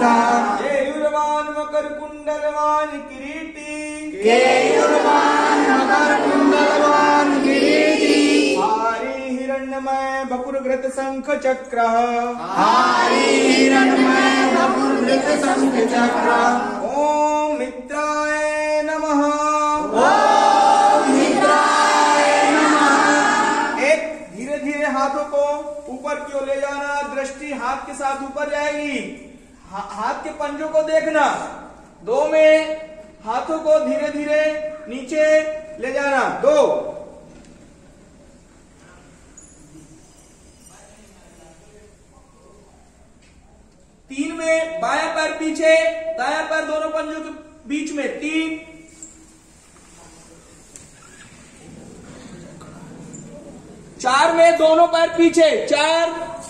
केयूरवान मकर कुंडलवान किरीटी हारी हिरण्यमय बपुरघृत शंख चक्र ओम मित्राय नमः। एक धीरे धीरे हाथों को ऊपर की ओर ले जाना, दृष्टि हाथ के साथ ऊपर जाएगी, हाथ के पंजों को देखना। 2 में हाथों को धीरे धीरे नीचे ले जाना। 2 3 में बायां पैर पीछे, दायां पैर दोनों पंजों के बीच में। 3 4 में दोनों पैर पीछे। 4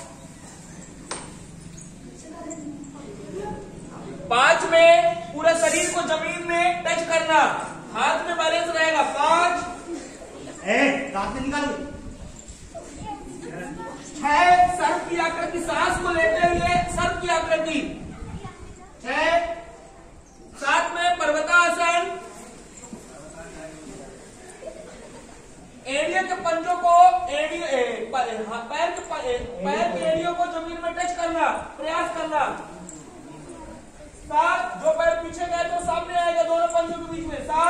5 में पूरा शरीर को जमीन में टच करना, हाथ में बैलेंस रहेगा। 5 निकाल। 6 सर्प की आकृति, सांस को लेते हुए सर्प की आकृति। 6 7 में पर्वतासन, एड़ियों के पंजों को पैर की एड़ियों को जमीन में टच करना, प्रयास करना। 7 जो पैर पीछे गए तो सामने आएगा दोनों पंजों के बीच में। 7